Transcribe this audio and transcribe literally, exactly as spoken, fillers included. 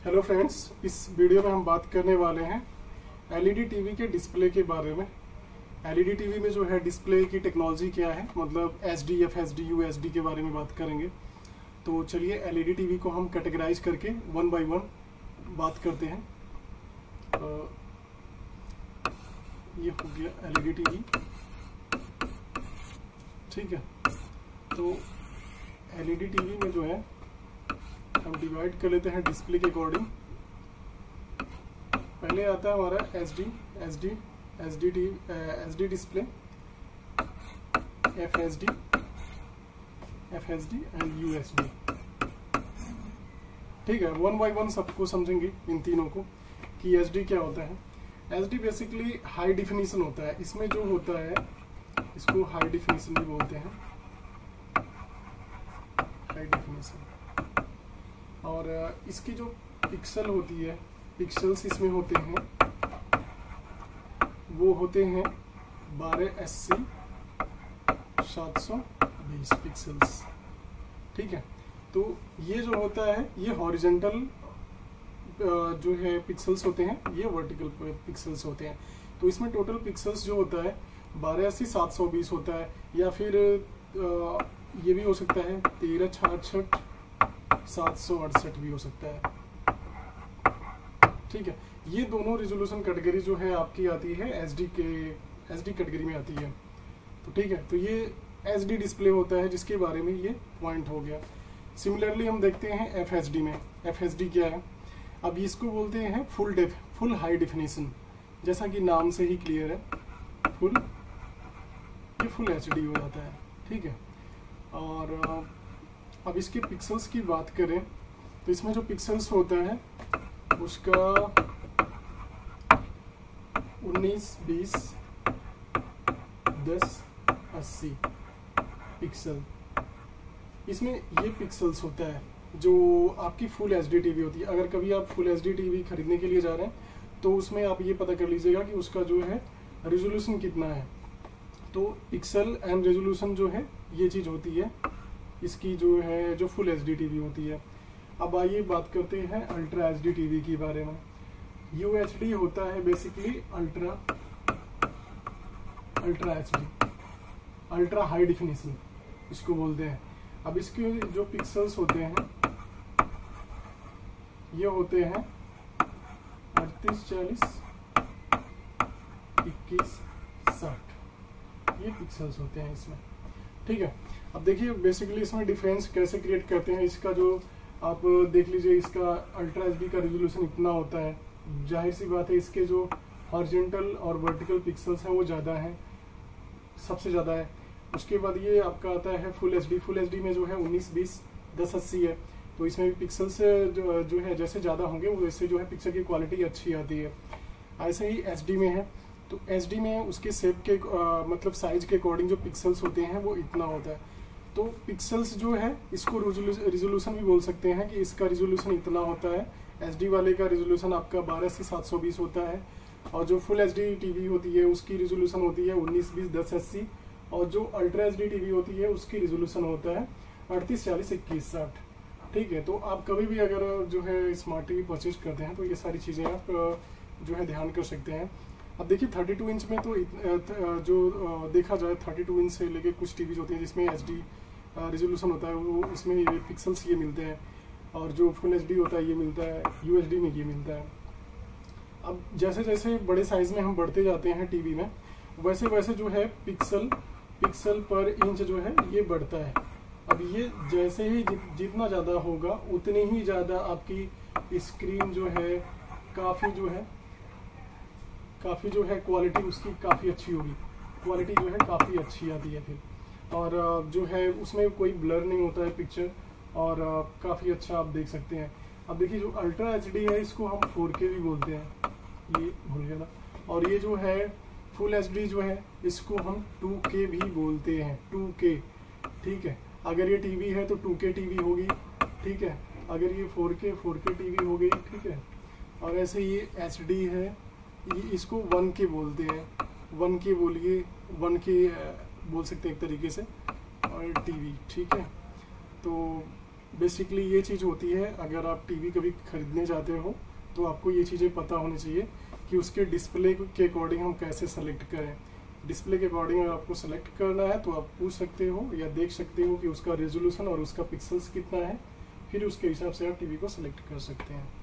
Hello friends, इस video में हम बात करने वाले हैं एलईडी टीवी के डिस्प्ले के बारे में। एलईडी टीवी में जो है डिस्प्ले की टेक्नोलॉजी क्या है, मतलब एचडी, एफएचडी, यूएसडी के बारे में बात करेंगे। तो चलिए एलईडी टीवी को हम कैटेगराइज करके वन बाय वन बात करते हैं। आ, ये हो गया एलईडी टीवी, ठीक है। तो एलईडी टीवी में जो है हम डिवाइड कर लेते हैं डिस्प्ले के अकॉर्डिंग। पहले आता है हमारा HD, HD, HD T HD display, FHD, FHD and USD, ठीक है। वन बाय वन सबको समझेंगे इन तीनों को कि एचडी क्या होता है। एचडी बेसिकली हाई डिफिनीशन होता है। इसमें जो होता है इसको हाई डिफिनीशन भी बोलते हैं, हाई डिफिनीशन। और इसकी जो पिक्सल होती है, पिक्सल्स इसमें होते हैं, वो होते हैं बारह अस्सी सात सौ बीस पिक्सल्स, ठीक है। तो ये जो होता है ये हॉरिजेंटल जो है पिक्सल्स होते हैं, ये वर्टिकल पिक्सल्स होते हैं। तो इसमें टोटल पिक्सल्स जो होता है बारह अस्सी सात सौ बीस होता है, या फिर ये भी हो सकता है तेरह छाछठ सात सौ अड़सठ भी हो सकता है, ठीक है। ये दोनों रिजोल्यूशन कैटेगरी जो है आपकी आती है एचडी के एचडी कैटेगरी में आती है। तो ठीक है, तो ये एचडी डिस्प्ले होता है जिसके बारे में ये पॉइंट हो गया। सिमिलरली हम देखते हैं एफएचडी में। एफएचडी क्या है? अब इसको बोलते हैं full def full high definition, जैसा कि नाम से ही क्लियर है, फुल ये फुल एचडी हो जाता है, ठीक है। और अब इसके पिक्सल्स की बात करें तो इसमें जो पिक्सल्स होता है उसका उन्नीस, बीस, दस, अस्सी पिक्सल, इसमें ये पिक्सल्स होता है जो आपकी फुल एचडी टीवी होती है। अगर कभी आप फुल एचडी टीवी खरीदने के लिए जा रहे हैं तो उसमें आप ये पता कर लीजिएगा कि उसका जो है रेजोल्यूशन कितना है। तो पिक्सल एंड रेजोल्यूशन जो है ये चीज़ होती है इसकी जो है जो फुल एचडी टीवी होती है। अब आइए बात करते हैं अल्ट्रा एचडी टीवी के बारे में। यूएचडी होता है basically ultra ultra HD, ultra high definition इसको बोलते हैं। अब इसके जो पिक्सल्स होते हैं ये होते हैं अड़तीस, चालीस, इक्कीस, साठ, ये पिक्सल्स होते हैं इसमें, ठीक है। अब देखिए बेसिकली इसमें डिफरेंस कैसे क्रिएट करते हैं। इसका जो आप देख लीजिए, इसका अल्ट्रा एचडी का रेजोल्यूशन इतना होता है, जाहिर सी बात है इसके जो हॉरिजॉन्टल और वर्टिकल पिक्सल्स हैं वो ज़्यादा हैं, सबसे ज़्यादा है। उसके बाद ये आपका आता है फुल एचडी। फुल एचडी में जो है उन्नीस, बीस, दस, अस्सी है। तो इसमें भी पिक्सल्स जो, जो है जैसे ज़्यादा होंगे वैसे जो है पिक्चर की क्वालिटी अच्छी आती है। ऐसे ही एचडी में है, तो एचडी में उसके शेप के आ, मतलब साइज के अकॉर्डिंग जो पिक्सल्स होते हैं वो इतना होता है। तो पिक्सल्स जो है इसको रिजोल्यूशन भी बोल सकते हैं कि इसका रिजोल्यूशन इतना होता है। एचडी वाले का रिजोल्यूशन आपका बारह से सात सौ बीस होता है, और जो फुल एचडी टीवी होती है उसकी रिजोल्यूशन होती है उन्नीस, बीस, दस, अस्सी, और जो अल्ट्रा एचडी टीवी होती है उसकी रिजोल्यूशन होता है अड़तीस, चालीस, इक्कीस, साठ, ठीक है। तो आप कभी भी अगर जो है स्मार्ट टीवी परचेज करते हैं तो ये सारी चीज़ें आप जो है ध्यान कर सकते हैं। अब देखिए थर्टी टू इंच में तो जो देखा जाए थर्टी टू इंच से लेके कुछ टीवीज होती हैं जिसमें एचडी रिजोल्यूशन होता है, वो इसमें ये पिक्सल्स ये मिलते हैं, और जो फुल एचडी होता है ये मिलता है, यूएचडी में ये मिलता है। अब जैसे जैसे बड़े साइज में हम बढ़ते जाते हैं टीवी में, वैसे वैसे जो है पिक्सल पिक्सल पर इंच जो है ये बढ़ता है। अब ये जैसे ही जि, जितना ज़्यादा होगा उतनी ही ज़्यादा आपकी स्क्रीन जो है काफ़ी जो है काफ़ी जो है क्वालिटी उसकी काफ़ी अच्छी होगी, क्वालिटी जो है काफ़ी अच्छी आती है फिर, और जो है उसमें कोई ब्लर नहीं होता है पिक्चर, और काफ़ी अच्छा आप देख सकते हैं। अब देखिए जो अल्ट्रा एचडी है इसको हम फोर के भी बोलते हैं, ये भूल गया था। और ये जो है फुल एचडी जो है इसको हम टू के भी बोलते हैं, टू के, ठीक है। अगर ये टीवी है तो टू के टीवी होगी, ठीक है। अगर ये फोर के फोर के टीवी हो गई, ठीक है। और ऐसे ये एचडी है, ये इसको वन के बोलते हैं, वन के बोलिए, वन के बोल सकते हैं एक तरीके से, और टीवी, ठीक है। तो बेसिकली ये चीज़ होती है, अगर आप टीवी कभी खरीदने जाते हो तो आपको ये चीज़ें पता होनी चाहिए कि उसके डिस्प्ले के अकॉर्डिंग हम कैसे सेलेक्ट करें। डिस्प्ले के अकॉर्डिंग अगर आपको सेलेक्ट करना है तो आप पूछ सकते हो या देख सकते हो कि उसका रेजोल्यूशन और उसका पिक्सल्स कितना है, फिर उसके हिसाब से आप टीवी को सेलेक्ट कर सकते हैं।